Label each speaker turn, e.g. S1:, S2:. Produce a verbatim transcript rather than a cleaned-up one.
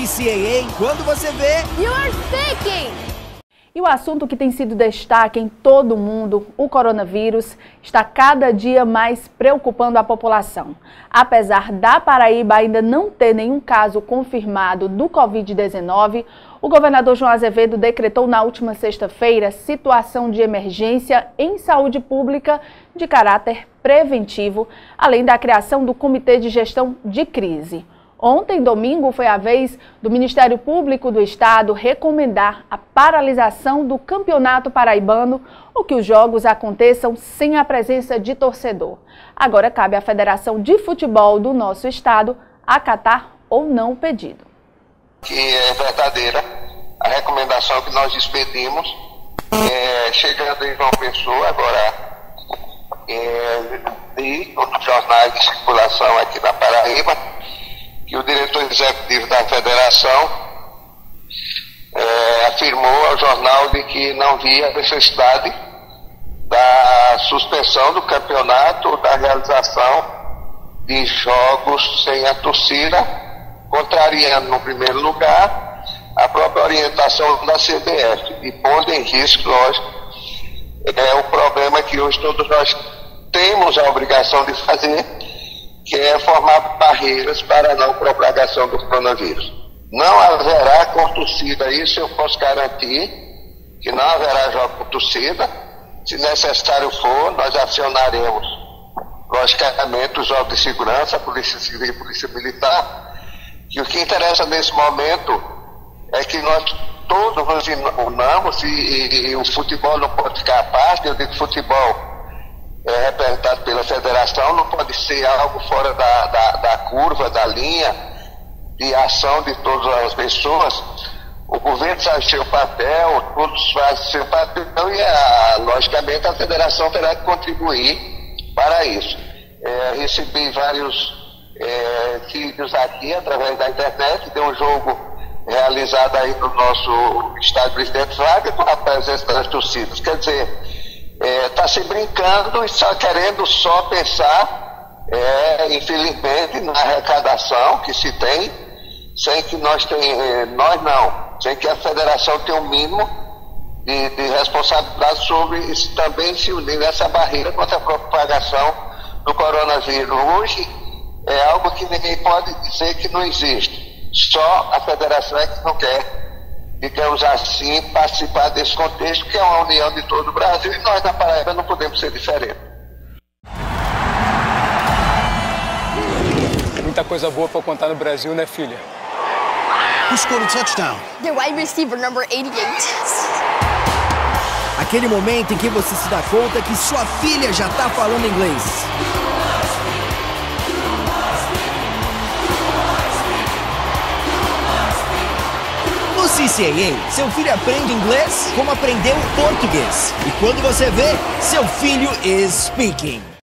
S1: C A A, quando você vê...
S2: You're speaking!
S3: E o assunto que tem sido destaque em todo o mundo, o coronavírus, está cada dia mais preocupando a população. Apesar da Paraíba ainda não ter nenhum caso confirmado do covid dezenove, o governador João Azevedo decretou na última sexta-feira situação de emergência em saúde pública de caráter preventivo, além da criação do Comitê de Gestão de Crise. Ontem, domingo, foi a vez do Ministério Público do Estado recomendar a paralisação do Campeonato Paraibano ou que os jogos aconteçam sem a presença de torcedor. Agora cabe à Federação de Futebol do nosso estado acatar ou não o pedido.
S4: Que é verdadeira a recomendação que nós expedimos, é, chegando em João Pessoa, agora é, e outros jornais de circulação aqui na Paraíba, que o diretor executivo da federação é, afirmou ao jornal de que não via necessidade da suspensão do campeonato ou da realização de jogos sem a torcida, contrariando, no primeiro lugar, a própria orientação da C B F e pondo em risco, lógico, é o problema que hoje todos nós temos a obrigação de fazer, que é formar barreiras para a não propagação do coronavírus. Não haverá com torcida, isso eu posso garantir, que não haverá jogo com torcida. Se necessário for, nós acionaremos, logicamente, os órgãos de segurança, a Polícia Civil e a Polícia Militar, que o que interessa nesse momento é que nós todos nos unamos e, e, e o futebol não pode ficar à parte. Eu digo futebol é representado pela federação, não pode ser algo fora da, da, da curva, da linha de ação de todas as pessoas. O governo faz seu papel, todos fazem seu papel e, a, logicamente, a federação terá que contribuir para isso. É, recebi vários é, vídeos aqui através da internet, tem um jogo realizado aí no nosso estádio Presidente Vargas com a presença das torcidas. Quer dizer, está é, se brincando e só querendo só pensar, é, infelizmente, na arrecadação que se tem, sem que nós tenhamos, nós não, sem que a federação tenha um mínimo de, de responsabilidade sobre isso, também se unir nessa barreira contra a propagação do coronavírus. Hoje é algo que ninguém pode dizer que não existe, só a federação é que não quer, digamos assim, participar desse contexto, que é uma união de todo o Brasil, e nós na Paraíba não podemos ser diferentes.
S5: Muita coisa boa para contar no Brasil, né, filha?
S1: Who scored a touchdown?
S2: The wide receiver number eighty-eight.
S1: Aquele momento em que você se dá conta que sua filha já tá falando inglês. No C C A A, seu filho aprende inglês como aprendeu português. E quando você vê, seu filho is speaking.